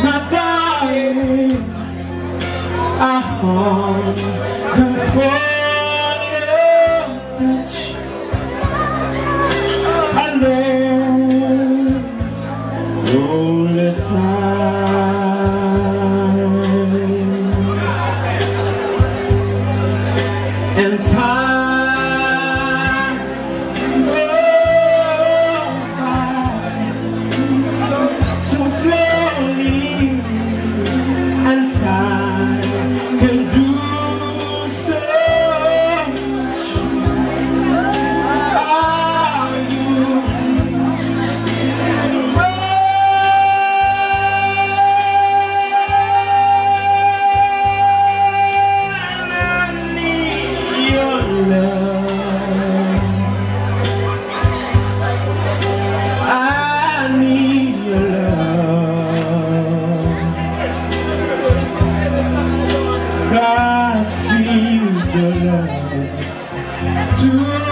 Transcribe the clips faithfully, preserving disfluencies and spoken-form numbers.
my darling, I hunger for your touch. I love all the time, and time goes by so slowly, and time can do so much. Are you still mine? I need your love. I need your love. God speak your love to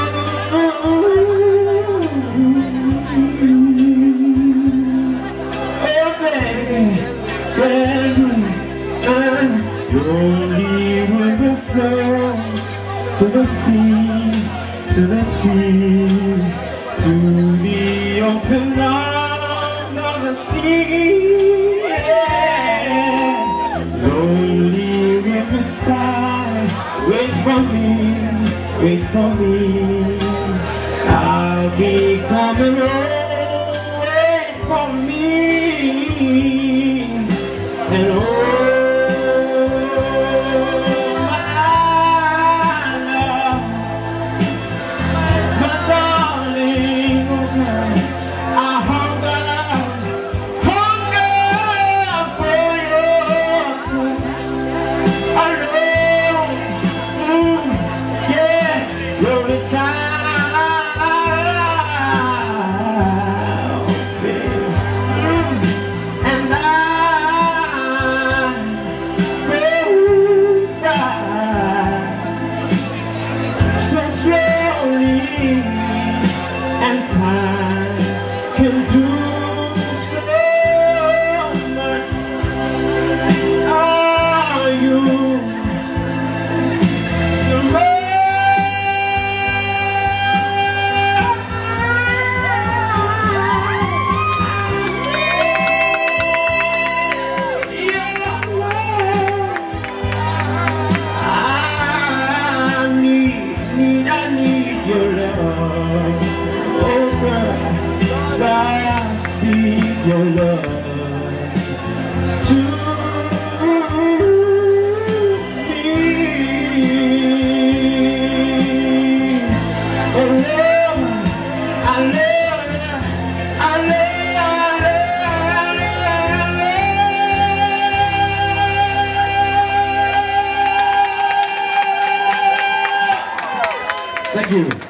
oh baby, baby, you only river flows to the sea, to the sea, to the open arms of the sea. Yeah. Lonely riverside, wait for me, wait for me. I'll be coming home, wait for me. And oh, my love, my darling, I hunger, hunger for your touch. I know, mm, yeah, you're the time, baby. Mm, and I goes by so slowly, and time can do so much. Are you still I need, need, I need your love. Oh girl, I speak your love to me. Oh love, I love you, I love you, I love you, I love you. Thank you.